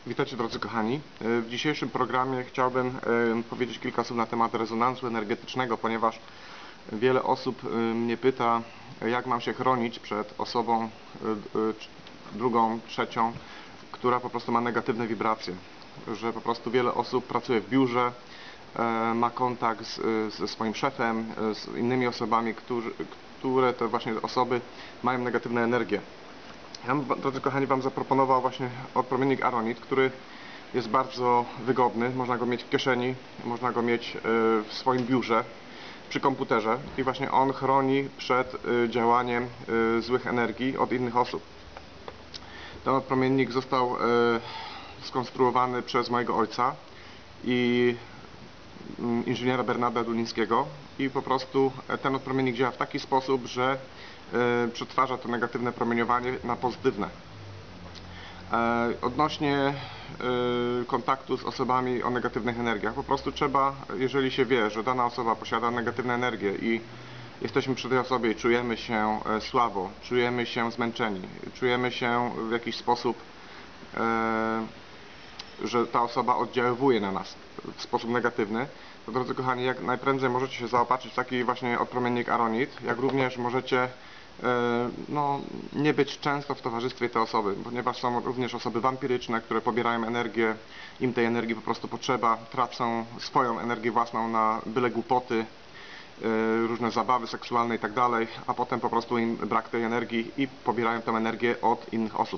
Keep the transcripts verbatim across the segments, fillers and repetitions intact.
Witajcie drodzy kochani. W dzisiejszym programie chciałbym powiedzieć kilka słów na temat rezonansu energetycznego, ponieważ wiele osób mnie pyta, jak mam się chronić przed osobą drugą, trzecią, która po prostu ma negatywne wibracje. Że po prostu wiele osób pracuje w biurze, ma kontakt z, ze swoim szefem, z innymi osobami, którzy, które te właśnie osoby mają negatywne energie. Ja bym, drodzy kochani, Wam zaproponował właśnie odpromiennik Aronit, który jest bardzo wygodny. Można go mieć w kieszeni, można go mieć w swoim biurze, przy komputerze i właśnie on chroni przed działaniem złych energii od innych osób. Ten odpromiennik został skonstruowany przez mojego ojca i inżyniera Bernarda Dulińskiego i po prostu ten odpromiennik działa w taki sposób, że przetwarza to negatywne promieniowanie na pozytywne. Odnośnie kontaktu z osobami o negatywnych energiach, po prostu trzeba, jeżeli się wie, że dana osoba posiada negatywne energie i jesteśmy przy tej osobie i czujemy się słabo, czujemy się zmęczeni, czujemy się w jakiś sposób, że ta osoba oddziaływuje na nas w sposób negatywny, to drodzy kochani, jak najprędzej możecie się zaopatrzyć w taki właśnie odpromiennik Aronit, jak również możecie no, nie być często w towarzystwie tej osoby, ponieważ są również osoby wampiryczne, które pobierają energię, im tej energii po prostu potrzeba, tracą swoją energię własną na byle głupoty, różne zabawy seksualne i tak dalej, a potem po prostu im brak tej energii i pobierają tę energię od innych osób.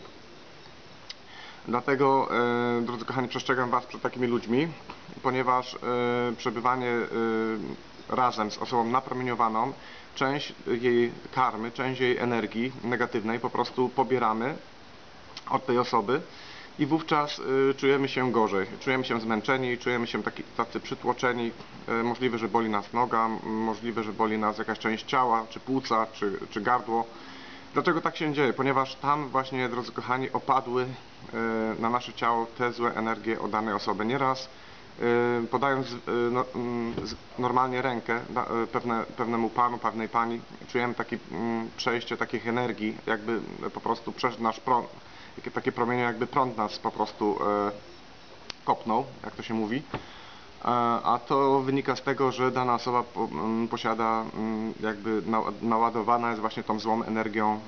Dlatego, drodzy kochani, przestrzegam Was przed takimi ludźmi, ponieważ przebywanie razem z osobą napromieniowaną, część jej karmy, część jej energii negatywnej po prostu pobieramy od tej osoby i wówczas czujemy się gorzej, czujemy się zmęczeni, czujemy się taki, tacy przytłoczeni, możliwe, że boli nas noga, możliwe, że boli nas jakaś część ciała, czy płuca, czy, czy gardło. Dlaczego tak się dzieje? Ponieważ tam właśnie, drodzy kochani, opadły na nasze ciało te złe energie od danej osoby. Nieraz podając no, normalnie rękę pewne, pewnemu panu, pewnej pani, czujemy takie przejście takich energii, jakby po prostu przez nasz prąd, takie promienie, jakby prąd nas po prostu kopnął, jak to się mówi. A to wynika z tego, że dana osoba posiada, jakby naładowana jest właśnie tą złą energią,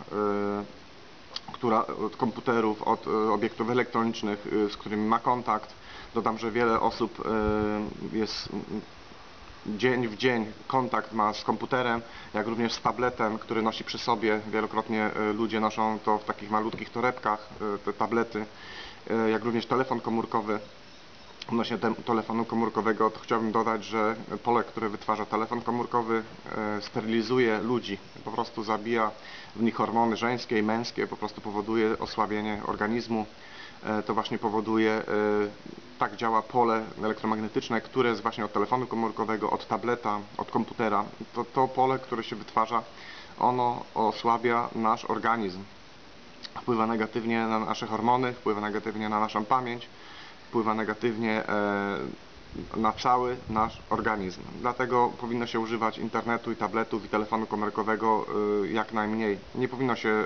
która od komputerów, od obiektów elektronicznych, z którymi ma kontakt. Dodam, że wiele osób jest dzień w dzień kontakt ma z komputerem, jak również z tabletem, który nosi przy sobie. Wielokrotnie ludzie noszą to w takich malutkich torebkach, te tablety, jak również telefon komórkowy. Odnośnie telefonu komórkowego to chciałbym dodać, że pole, które wytwarza telefon komórkowy, sterylizuje ludzi, po prostu zabija w nich hormony żeńskie i męskie, po prostu powoduje osłabienie organizmu. To właśnie powoduje, tak działa pole elektromagnetyczne, które jest właśnie od telefonu komórkowego, od tableta, od komputera. To, to pole, które się wytwarza, ono osłabia nasz organizm. Wpływa negatywnie na nasze hormony, wpływa negatywnie na naszą pamięć, wpływa negatywnie na cały nasz organizm. Dlatego powinno się używać internetu i tabletów i telefonu komórkowego jak najmniej. Nie powinno się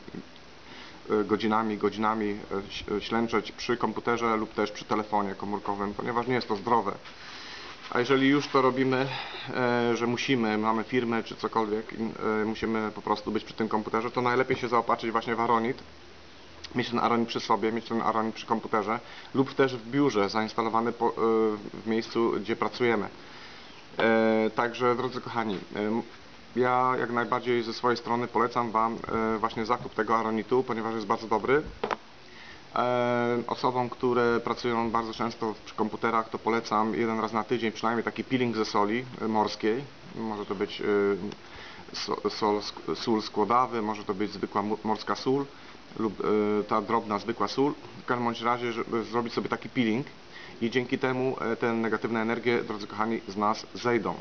godzinami, godzinami ślęczeć przy komputerze lub też przy telefonie komórkowym, ponieważ nie jest to zdrowe. A jeżeli już to robimy, że musimy, mamy firmę czy cokolwiek, musimy po prostu być przy tym komputerze, to najlepiej się zaopatrzyć właśnie w Aronit, mieć ten Aronit przy sobie, mieć ten Aronit przy komputerze lub też w biurze zainstalowany po, w miejscu, gdzie pracujemy. Także, drodzy kochani, ja jak najbardziej ze swojej strony polecam Wam właśnie zakup tego Aronitu, ponieważ jest bardzo dobry. Osobom, które pracują bardzo często przy komputerach, to polecam jeden raz na tydzień przynajmniej taki peeling ze soli morskiej. Może to być sol, sól skłodawy, może to być zwykła morska sól lub ta drobna, zwykła sól. W każdym bądź razie, żeby zrobić sobie taki peeling i dzięki temu te negatywne energie, drodzy kochani, z nas zejdą.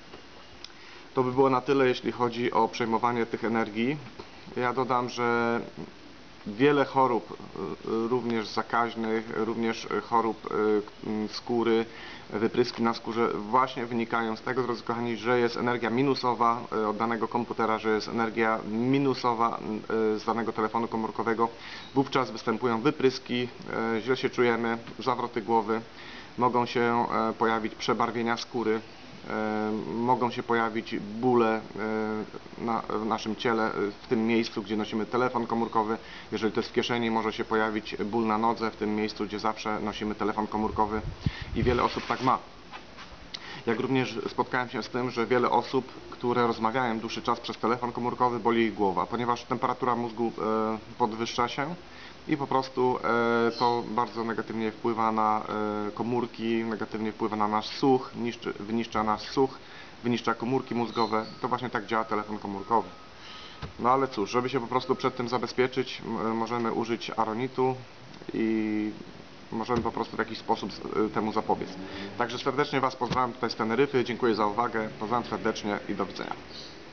To by było na tyle, jeśli chodzi o przejmowanie tych energii. Ja dodam, że wiele chorób, y, również zakaźnych, również chorób y, skóry, wypryski na skórze właśnie wynikają z tego, drodzy kochani, że jest energia minusowa y, od danego komputera, że jest energia minusowa y, z danego telefonu komórkowego. Wówczas występują wypryski, y, źle się czujemy, zawroty głowy, mogą się y, pojawić przebarwienia skóry, mogą się pojawić bóle na, w naszym ciele, w tym miejscu, gdzie nosimy telefon komórkowy. Jeżeli to jest w kieszeni, może się pojawić ból na nodze, w tym miejscu, gdzie zawsze nosimy telefon komórkowy i wiele osób tak ma. Jak również spotkałem się z tym, że wiele osób, które rozmawiają dłuższy czas przez telefon komórkowy, boli ich głowa, ponieważ temperatura mózgu podwyższa się i po prostu to bardzo negatywnie wpływa na komórki, negatywnie wpływa na nasz słuch, niszczy, wyniszcza nasz słuch, wyniszcza komórki mózgowe. To właśnie tak działa telefon komórkowy. No ale cóż, żeby się po prostu przed tym zabezpieczyć, możemy użyć aronitu i możemy po prostu w jakiś sposób temu zapobiec. Także serdecznie Was pozdrawiam tutaj z Teneryfy, dziękuję za uwagę, pozdrawiam serdecznie i do widzenia.